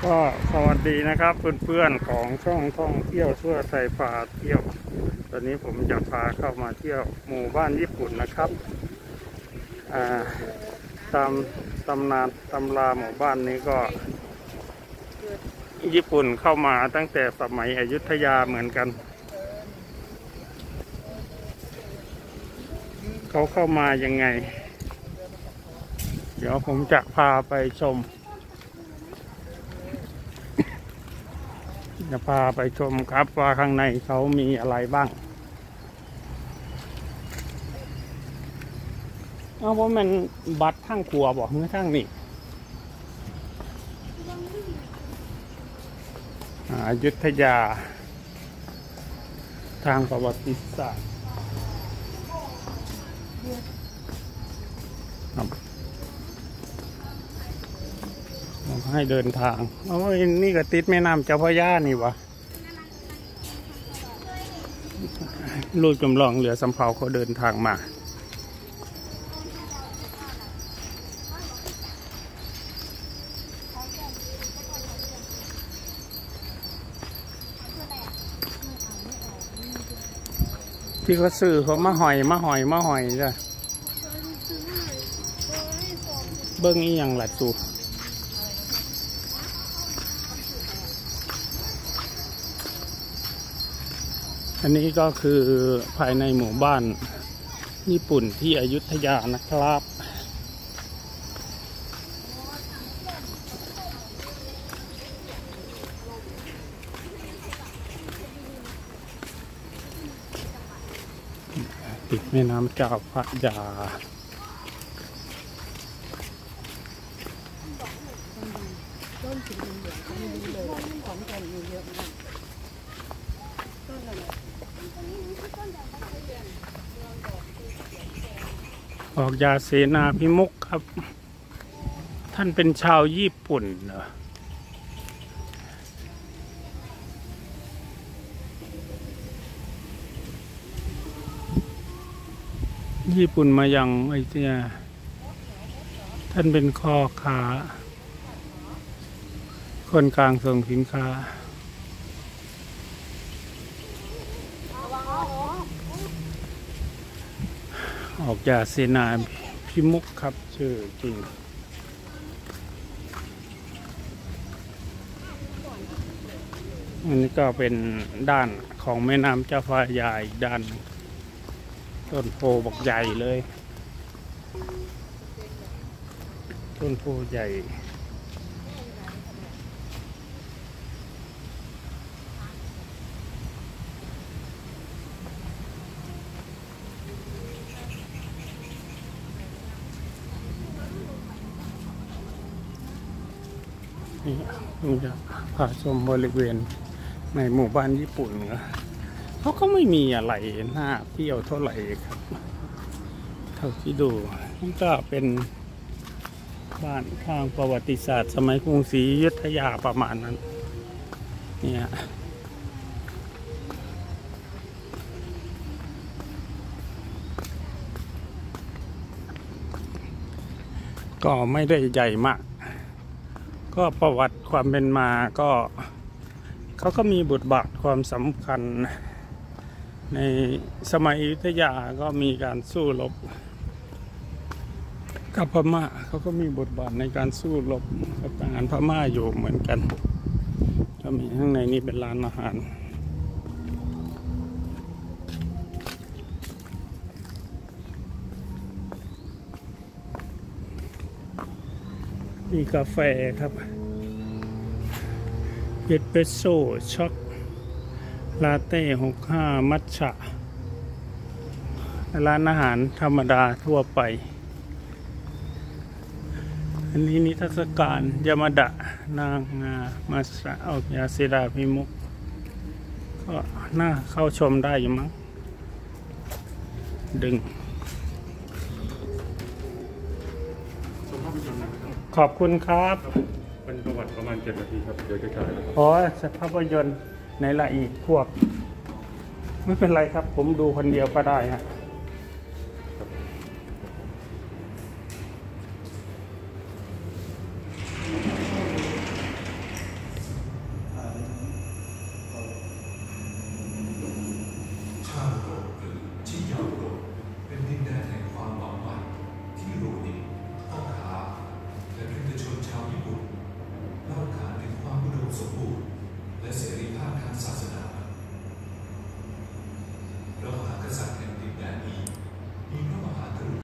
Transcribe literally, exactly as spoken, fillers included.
ก็สวัสดีนะครับเพื่อนๆของช่องท่องเที่ยวชั่วไทยพาเที่ยวตอนนี้ผมจะพาเข้ามาเที่ยวหมู่บ้านญี่ปุ่นนะครับตามตำนานตำราหมู่บ้านนี้ก็ญี่ปุ่นเข้ามาตั้งแต่สมัยอยุธยาเหมือนกันเขาเข้ามายังไงเดี๋ยวผมจะพาไปชมจะพาไปชมครับว่าข้างในเขามีอะไรบ้างเอาว่ามันบัตรข้างครัวบอกเมื่อข้างนี่อยุธยาทางประวัติศาสตร์ให้เดินทางโอ้ยนี่ก็ติดแม่น้ำเจ้าพระยานี่วะลูกจำลองเหลือสำเภาเขาเดินทางมาที่เขาซื้อเขามาหอยมาหอยมาหอยจ้ะเบิ้งอีหยังหลัดสูอันนี้ก็คือภายในหมู่บ้านญี่ปุ่นที่อยุธยานะครับติดแม่น้ำเจ้าพระยาออกยาเสนาพิมุขครับท่านเป็นชาวญี่ปุ่นเหรอญี่ปุ่นมายังไอ้เนี่ยท่านเป็นข้อค้าคนกลางส่งสินค้าออกจากเสนาพิมุขครับชื่อจริงอันนี้ก็เป็นด้านของแม่น้ำเจ้าพระยาอีกด้านต้นโพบักใหญ่เลยต้นโพใหญ่นี่ผมจะพาชมบริเวณในหมู่บ้านญี่ปุ่นเขาก็ไม่มีอะไรน่าเที่ยวเท่าไหร่ครับเท่าที่ดูนี่ก็เป็นบ้านทางประวัติศาสตร์สมัยกรุงศรีอยุธยาประมาณนั้นเนี่ยก็ไม่ได้ใหญ่มากก็ประวัติความเป็นมาก็เขาก็มีบทบาทความสำคัญในสมัยอยุธยาก็มีการสู้รบกับพม่าเขาก็มีบทบาทในการสู้รบกับทหารพม่าอยู่เหมือนกันก็มีข้างในนี้เป็นร้านอาหารมีกาแฟครับเอสเปรสโซ่ช็อกลาเต้หกห้ามัทฉะร้านอาหารธรรมดาทั่วไปอันนี้นิทรรศการยามาดะนางามาสะออกยาเสนาพิมุขก็น่าเข้าชมได้อยู่มั้งดึงขอบคุณครับเป็นประวัติประมาณเจ็ดนาทีครับเดี๋ยวจะฉายอ๋อภาพยนตร์ในละอีกพวกไม่เป็นไรครับผมดูคนเดียวก็ได้ฮะ